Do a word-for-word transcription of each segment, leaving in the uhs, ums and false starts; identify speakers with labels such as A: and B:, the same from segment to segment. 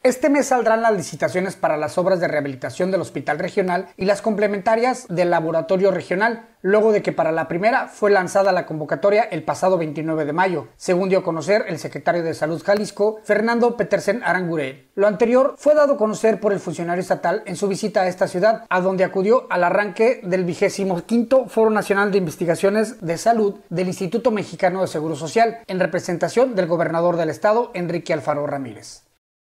A: Este mes saldrán las licitaciones para las obras de rehabilitación del Hospital Regional y las complementarias del Laboratorio Regional, luego de que para la primera fue lanzada la convocatoria el pasado veintinueve de mayo, según dio a conocer el secretario de Salud Jalisco, Fernando Petersen Aranguren. Lo anterior fue dado a conocer por el funcionario estatal en su visita a esta ciudad, a donde acudió al arranque del vigésimo quinto Foro Nacional de Investigaciones de Salud del Instituto Mexicano de Seguro Social, en representación del gobernador del estado, Enrique Alfaro Ramírez.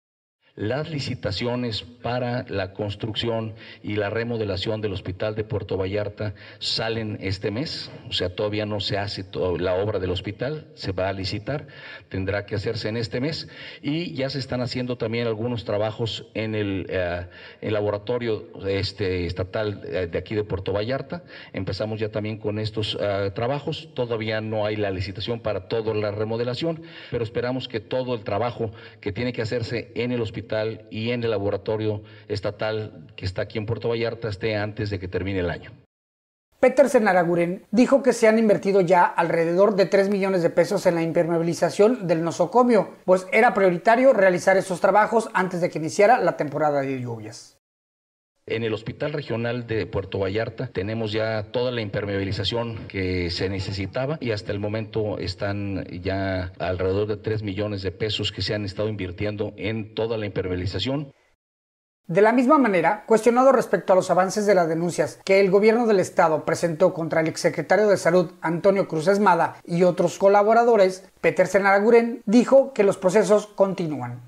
B: Las licitaciones para la construcción y la remodelación del Hospital de Puerto Vallarta salen este mes, o sea, todavía no se hace todo, la obra del hospital, se va a licitar, tendrá que hacerse en este mes y ya se están haciendo también algunos trabajos en el, eh, el laboratorio este, estatal de aquí de Puerto Vallarta. Empezamos ya también con estos uh, trabajos, todavía no hay la licitación para toda la remodelación, pero esperamos que todo el trabajo que tiene que hacerse en el hospital y en el laboratorio estatal que está aquí en Puerto Vallarta esté antes de que termine el año.
A: Petersen Aranguren dijo que se han invertido ya alrededor de tres millones de pesos en la impermeabilización del nosocomio, pues era prioritario realizar esos trabajos antes de que iniciara la temporada de lluvias.
B: En el Hospital Regional de Puerto Vallarta tenemos ya toda la impermeabilización que se necesitaba y hasta el momento están ya alrededor de tres millones de pesos que se han estado invirtiendo en toda la impermeabilización.
A: De la misma manera, cuestionado respecto a los avances de las denuncias que el gobierno del estado presentó contra el exsecretario de Salud Antonio Cruz Esmada y otros colaboradores, Petersen Aranguren dijo que los procesos continúan.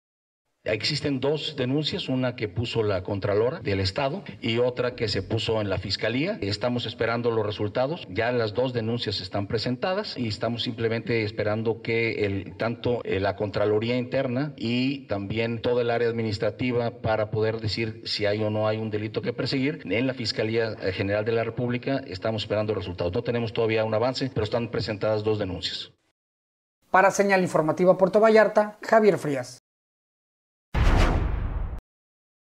B: Existen dos denuncias, una que puso la Contralora del Estado y otra que se puso en la Fiscalía. Estamos esperando los resultados. Ya las dos denuncias están presentadas y estamos simplemente esperando que el, tanto la Contraloría Interna y también toda el área administrativa para poder decir si hay o no hay un delito que perseguir. En la Fiscalía General de la República estamos esperando resultados. No tenemos todavía un avance, pero están presentadas dos denuncias.
A: Para Señal Informativa Puerto Vallarta, Javier Frías.